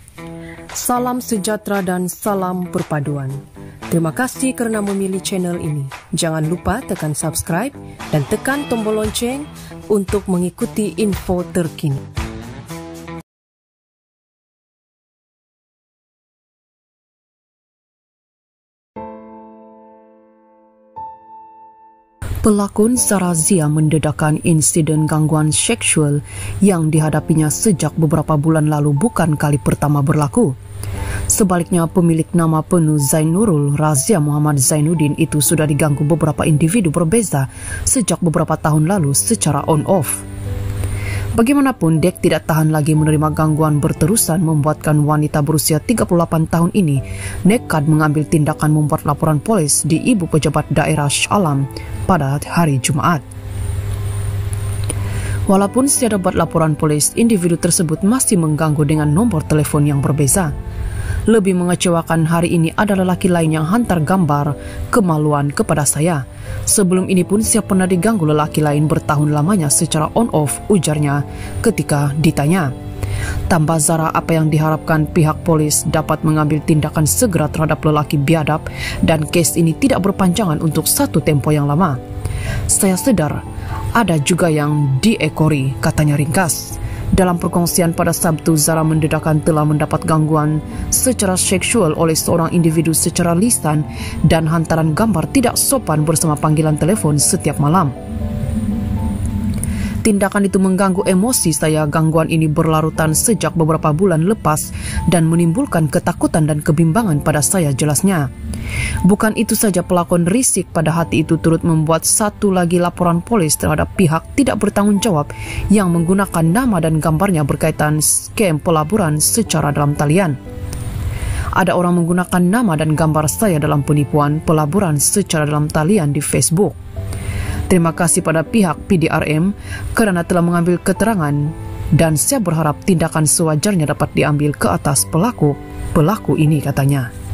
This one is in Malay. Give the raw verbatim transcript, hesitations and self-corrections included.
Salam sejahtera dan salam perpaduan. Terima kasih kerana memilih channel ini. Jangan lupa tekan subscribe dan tekan tombol lonceng untuk mengikuti info terkini. Pelakon Sarah Zia mendedahkan insiden gangguan seksual yang dihadapinya sejak beberapa bulan lalu bukan kali pertama berlaku. Sebaliknya, pemilik nama penuh Zainurul Razia Muhammad Zainuddin itu sudah diganggu beberapa individu berbeza sejak beberapa tahun lalu secara on-off. Bagaimanapun, Dek tidak tahan lagi menerima gangguan berterusan membuatkan wanita berusia tiga puluh delapan tahun ini nekat mengambil tindakan membuat laporan polis di Ibu Pejabat Daerah Shah Alam pada hari Jumaat. Walaupun tiada buat laporan polis, individu tersebut masih mengganggu dengan nomor telefon yang berbeza. Lebih mengecewakan hari ini adalah lelaki lain yang hantar gambar kemaluan kepada saya. Sebelum ini pun saya pernah diganggu lelaki lain bertahun lamanya secara on-off, ujarnya ketika ditanya. Tambah Zara apa yang diharapkan pihak polis dapat mengambil tindakan segera terhadap lelaki biadab dan kes ini tidak berpanjangan untuk satu tempo yang lama. Saya sedar ada juga yang diekori, katanya ringkas. Dalam perkongsian pada Sabtu, Zara mendedahkan telah mendapat gangguan secara seksual oleh seorang individu secara lisan dan hantaran gambar tidak sopan bersama panggilan telefon setiap malam. Tindakan itu mengganggu emosi saya. Gangguan ini berlarutan sejak beberapa bulan lepas dan menimbulkan ketakutan dan kebimbangan pada saya, jelasnya. Bukan itu saja, pelakon risik pada hati itu turut membuat satu lagi laporan polis terhadap pihak tidak bertanggung jawab yang menggunakan nama dan gambarnya berkaitan skema pelaburan secara dalam talian. Ada orang menggunakan nama dan gambar saya dalam penipuan pelaburan secara dalam talian di Facebook. Terima kasih pada pihak P D R M kerana telah mengambil keterangan dan saya berharap tindakan sewajarnya dapat diambil ke atas pelaku-pelaku ini, katanya.